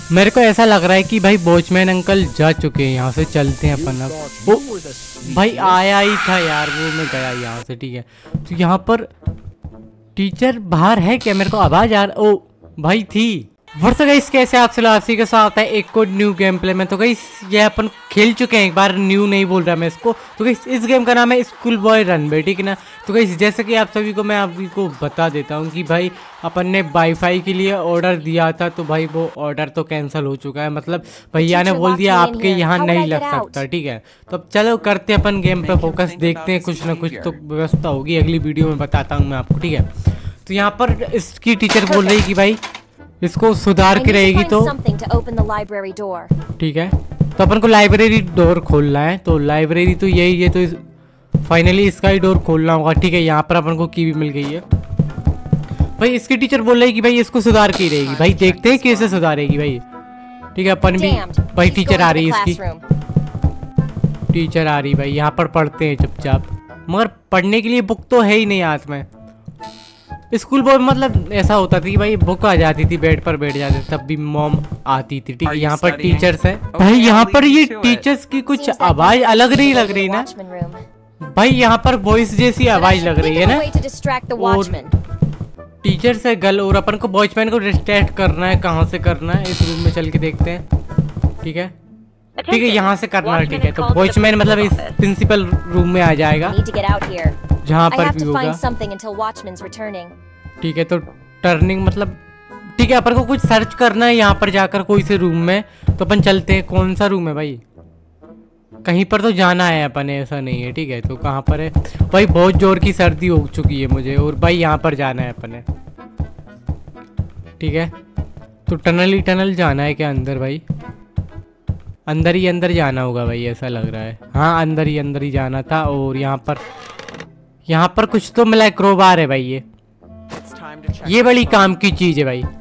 मेरे को ऐसा लग रहा है कि भाई वॉचमैन अंकल जा चुके हैं, यहाँ से चलते हैं अपन अब। वो भाई आया ही था यार, वो मैं गया यहाँ से, ठीक है। तो यहाँ पर टीचर बाहर है क्या? मेरे को आवाज आ रहा। ओ भाई थी। वर्ष गाइस कैसे आप आपसी के साथ है एक को न्यू गेम प्ले में। तो गाइस ये अपन खेल चुके हैं एक बार, न्यू नहीं बोल रहा मैं इसको। तो गाइस इस गेम का नाम है स्कूल बॉय रनवे, ठीक है ना। तो गाइस जैसे कि आप सभी को मैं अभी को बता देता हूँ कि भाई अपन ने वाईफाई के लिए ऑर्डर दिया था, तो भाई वो ऑर्डर तो कैंसिल हो चुका है। मतलब भैया ने बोल दिया आपके यहाँ नहीं लग सकता, ठीक है। तो अब चलो करते हैं अपन गेम पे फोकस, देखते हैं कुछ ना कुछ तो व्यवस्था होगी, अगली वीडियो में बताता हूँ मैं आपको, ठीक है। तो यहाँ पर इसकी टीचर बोल रही कि भाई इसको सुधार के रहेगी तो ठीक है। तो अपन को लाइब्रेरी डोर खोलना है, तो लाइब्रेरी तो यही है, तो फाइनली इसका ही डोर खोलना होगा, ठीक है। यहाँ पर अपन को की भी मिल गई है। भाई इसकी टीचर बोल रही कि भाई इसको सुधार के रहेगी। भाई देखते हैं कैसे सुधारेगी भाई, ठीक है। अपन भी भाई टीचर आ रही है, इसकी टीचर आ रही भाई। यहाँ पर पढ़ते हैं चुपचाप, मगर पढ़ने के लिए बुक तो है ही नहीं हाथ में। स्कूल बॉय मतलब ऐसा होता था कि भाई बुक आ जाती थी, बेड पर बैठ जाते, तब भी मॉम आती थी, ठीक है। यहाँ पर टीचर्स है भाई, यहाँ पर ये टीचर्स की कुछ आवाज अलग नहीं लग रही ना भाई, यहाँ पर वॉइस जैसी आवाज लग रही है ना। और टीचर्स है गर्ल, और अपन को वॉचमैन को डिस्ट्रैक्ट करना है। कहाँ से करना है, इस रूम में चल के देखते हैं, ठीक है। ठीक है यहाँ से करना है, ठीक है। तो वॉचमैन मतलब इस प्रिंसिपल रूम में आ जाएगा, जहाँ पर भी होगा, ठीक है। तो टर्निंग मतलब ठीक है, अपन को कुछ सर्च करना है यहाँ पर जाकर कोई से रूम में। तो अपन चलते हैं, कौन सा रूम है भाई? कहीं पर तो जाना है अपन, ऐसा नहीं है, ठीक है। तो कहाँ पर है भाई? बहुत जोर की सर्दी हो चुकी है मुझे, और भाई यहाँ पर जाना है अपन, ठीक है। तो टनल ही टनल जाना है क्या अंदर? भाई अंदर ही अंदर जाना होगा भाई, ऐसा लग रहा है। हाँ अंदर ही जाना था। और यहाँ पर कुछ तो मिला है, क्रोबार है भाई। ये बड़ी काम की चीज है भाई,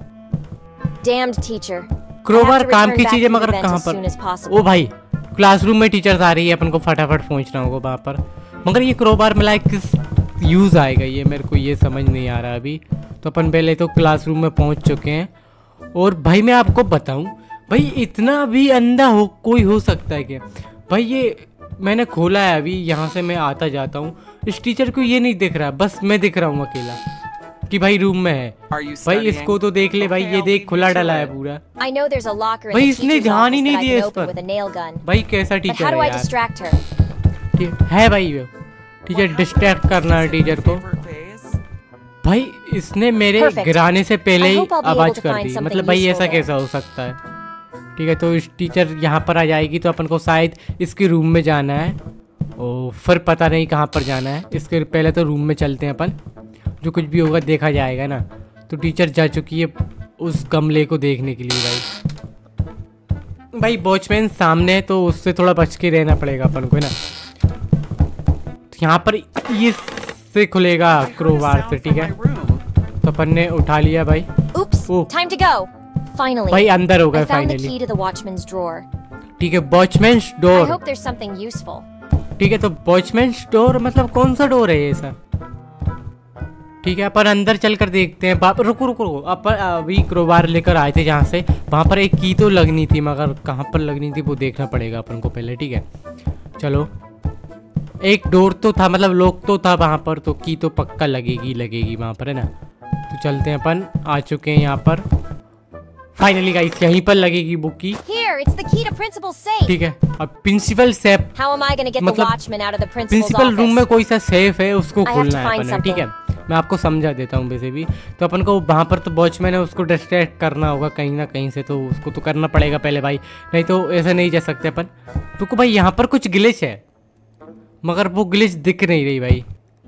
क्रोबार काम की चीज है, मगर कहाँ पर? ओ भाई क्लासरूम में टीचर आ रही है, अपन को फटाफट पहुंचना होगा वहाँ पर। मगर ये क्रोबार मिला है, किस यूज आएगा ये, मेरे को ये समझ नहीं आ रहा अभी। तो अपन पहले तो क्लासरूम में पहुंच चुके हैं। और भाई मैं आपको बताऊं भाई, इतना भी अंधा हो कोई हो सकता है क्या भाई? ये मैंने खोला है अभी, यहाँ से मैं आता जाता हूँ। इस टीचर को ये नहीं दिख रहा, बस मैं दिख रहा हूँ अकेला कि भाई रूम में है। भाई इसको तो देख ले भाई, ये देख खुला डला है पूरा। भाई इसने ध्यान ही नहीं दिया इस पर। भाई कैसा टीचर है यार? है भाई वो टीचर, डिस्ट्रैक्ट करना है टीचर को। भाई इसने मेरे गिराने से पहले ही आवाज कर दी, मतलब भाई ऐसा कैसा हो सकता है? ठीक है, तो इस टीचर यहाँ पर आ जाएगी, तो अपन को शायद इसके रूम में जाना है, और फिर पता नहीं कहाँ पर जाना है। इसके पहले तो रूम में चलते हैं अपन, जो कुछ भी होगा देखा जाएगा ना। तो टीचर जा चुकी है उस गमले को देखने के लिए। भाई वॉचमैन सामने है, तो उससे थोड़ा बच के रहना पड़ेगा अपन को ना। तो यहाँ पर ये से खुलेगा क्रोबार से, ठीक है। तो अपन ने उठा लिया भाई। भाई अंदर हो गए फाइनली, ठीक है। वॉचमैन्स डोर, ठीक है। तो वॉचमैन्स डोर मतलब कौन सा डोर है ये सर? ठीक है अपन अंदर चलकर देखते हैं। रुको अपन अभी क्रोबार लेकर आए थे जहाँ से, वहाँ पर एक की तो लगनी थी, मगर कहाँ पर लगनी थी वो देखना पड़ेगा अपन को पहले, ठीक है। चलो एक डोर तो था, मतलब लॉक तो था वहाँ पर, तो की तो पक्का लगेगी वहाँ पर, है ना। तो चलते हैं अपन, आ चुके हैं यहाँ पर फाइनली गाइस, यहीं पर लगेगी बुक की, ठीक है। अब प्रिंसिपल सेफ मतलब प्रिंसिपल रूम में कोई सा सेफ है, उसको खोलना है अपन, ठीक है। मैं आपको समझा देता हूँ वैसे भी। तो अपन को वहाँ पर तो वॉचमैन है, उसको डिस्ट्रैक्ट करना होगा कहीं ना कहीं से, तो उसको तो करना पड़ेगा पहले भाई, नहीं तो ऐसा नहीं जा सकते अपन। रुको भाई यहाँ पर कुछ ग्लिच है, मगर वो ग्लिच दिख नहीं रही भाई।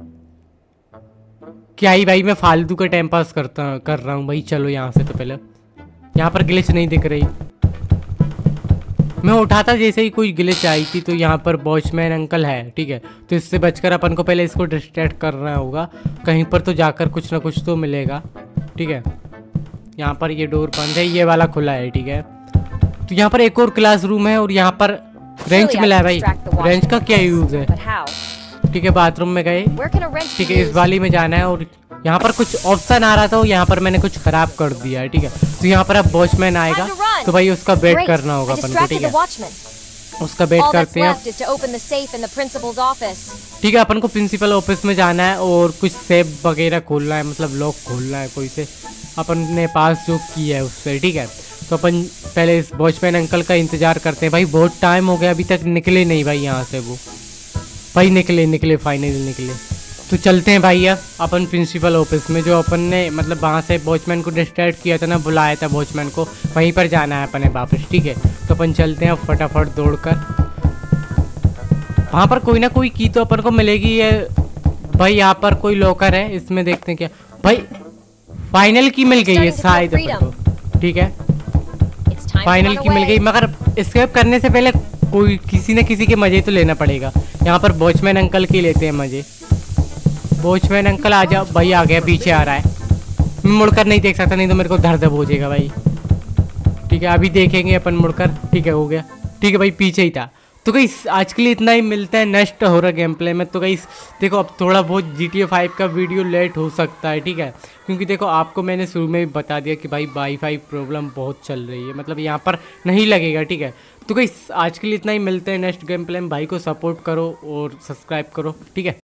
क्या ही भाई मैं फालतू का टाइम पास कर रहा हूँ भाई। चलो यहाँ से तो पहले, यहाँ पर ग्लिच नहीं दिख रही। मैं उठाता जैसे ही कोई ग्लिच आई थी, तो यहाँ पर वॉचमैन अंकल है, ठीक है। तो इससे बचकर अपन को पहले इसको डिस्ट्रैक्ट करना होगा, कहीं पर तो जाकर कुछ ना कुछ तो मिलेगा, ठीक है। यहाँ पर ये डोर बंद है, ये वाला खुला है, ठीक है। तो यहाँ पर एक और क्लासरूम है, और यहाँ पर रेंच मिला है भाई। रेंच का क्या यूज है? ठीक है बाथरूम में गए, ठीक है। इस वाली में जाना है, और यहाँ पर कुछ ऑप्शन आ रहा था, यहाँ पर मैंने कुछ खराब कर दिया है, ठीक है। तो यहाँ पर अब वॉचमैन आएगा तो भाई उसका वेट करना होगा अपन को, ठीक है। उसका वेट करते हैं, ठीक है। अपन को प्रिंसिपल ऑफिस में जाना है और कुछ सेफ वगैरह खोलना है, मतलब लॉक खोलना है कोई से अपन ने पास जो किया है उससे, ठीक है। तो अपन पहले इस वॉचमैन अंकल का इंतजार करते हैं। भाई बहुत टाइम हो गया, अभी तक निकले नहीं भाई यहाँ से वो। भाई निकले फाइनली निकले। तो चलते हैं भाई अब अपन प्रिंसिपल ऑफिस में, जो अपन ने मतलब वहाँ से वॉचमैन को डिस्ट्रैक्ट किया था ना, बुलाया था वॉचमैन को, वहीं पर जाना है अपने वापस, ठीक है। तो अपन चलते हैं फटाफट दौड़कर। वहाँ पर कोई ना कोई की तो अपन को मिलेगी है भाई। यहाँ पर कोई लॉकर है, इसमें देखते हैं क्या। भाई फाइनल की मिल गई है शायद अपन को, ठीक है। फाइनल की मिल गई, मगर एस्केप करने से पहले कोई किसी न किसी के मजे तो लेना पड़ेगा। यहाँ पर वॉचमैन अंकल की लेते हैं मजे। वॉचमैन अंकल आ जाओ भाई। आ गया, पीछे आ रहा है। मैं मुड़कर नहीं देख सकता, नहीं तो मेरे को दर्द हो जाएगा भाई, ठीक है। अभी देखेंगे अपन मुड़कर, ठीक है। हो गया, ठीक है भाई, पीछे ही था। तो गाइस आज के लिए इतना ही, मिलता है नेक्स्ट हॉरर गेम प्ले में। तो गाइस देखो अब थोड़ा बहुत GTA 5 का वीडियो लेट हो सकता है, ठीक है, क्योंकि देखो आपको मैंने शुरू में भी बता दिया कि भाई वाईफाई प्रॉब्लम बहुत चल रही है, मतलब यहाँ पर नहीं लगेगा, ठीक है। तो गाइस आज के लिए इतना ही, मिलते हैं नेक्स्ट गेम प्ले में। भाई को सपोर्ट करो और सब्सक्राइब करो, ठीक है।